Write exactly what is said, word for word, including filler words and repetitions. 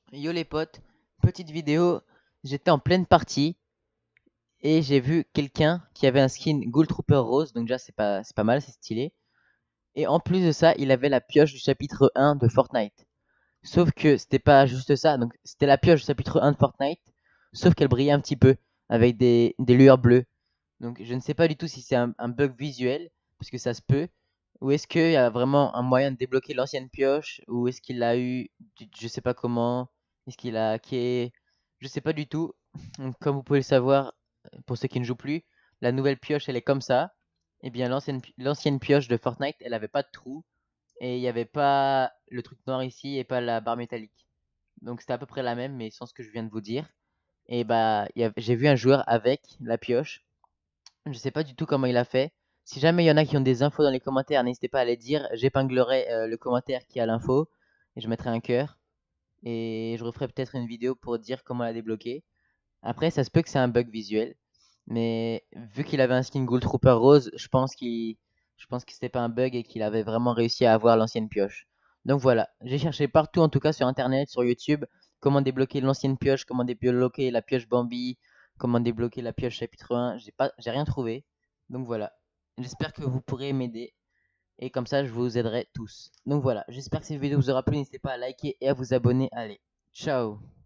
Yo les potes, petite vidéo, j'étais en pleine partie et j'ai vu quelqu'un qui avait un skin Ghoul Trooper rose, donc déjà c'est pas, c'est pas mal, c'est stylé. Et en plus de ça, il avait la pioche du chapitre un de Fortnite. Sauf que c'était pas juste ça, donc c'était la pioche du chapitre un de Fortnite, sauf qu'elle brillait un petit peu, avec des, des lueurs bleues. Donc je ne sais pas du tout si c'est un, un bug visuel, parce que ça se peut, ou est-ce qu'il y a vraiment un moyen de débloquer l'ancienne pioche, ou est-ce qu'il l'a eu, du- je sais pas comment, est-ce qu'il a hacké, je sais pas du tout. Donc, comme vous pouvez le savoir, pour ceux qui ne jouent plus, la nouvelle pioche elle est comme ça. Et bien l'ancienne pi- l'ancienne pioche de Fortnite, elle avait pas de trou, et il n'y avait pas le truc noir ici et pas la barre métallique. Donc c'était à peu près la même, mais sans ce que je viens de vous dire. Et bah, il y a- j'ai vu un joueur avec la pioche. Je sais pas du tout comment il a fait. Si jamais il y en a qui ont des infos dans les commentaires, n'hésitez pas à les dire. J'épinglerai euh, le commentaire qui a l'info et je mettrai un cœur. Et je referai peut-être une vidéo pour dire comment la débloquer. Après, ça se peut que c'est un bug visuel. Mais vu qu'il avait un skin Ghoul Trooper rose, je pense qu'il, je pense que c'était pas un bug et qu'il avait vraiment réussi à avoir l'ancienne pioche. Donc voilà, j'ai cherché partout, en tout cas sur internet, sur YouTube, comment débloquer l'ancienne pioche, comment débloquer la pioche Bambi, comment débloquer la pioche chapitre un. J'ai pas, j'ai rien trouvé. Donc voilà. J'espère que vous pourrez m'aider et comme ça je vous aiderai tous. Donc voilà, j'espère que cette vidéo vous aura plu. N'hésitez pas à liker et à vous abonner. Allez, ciao!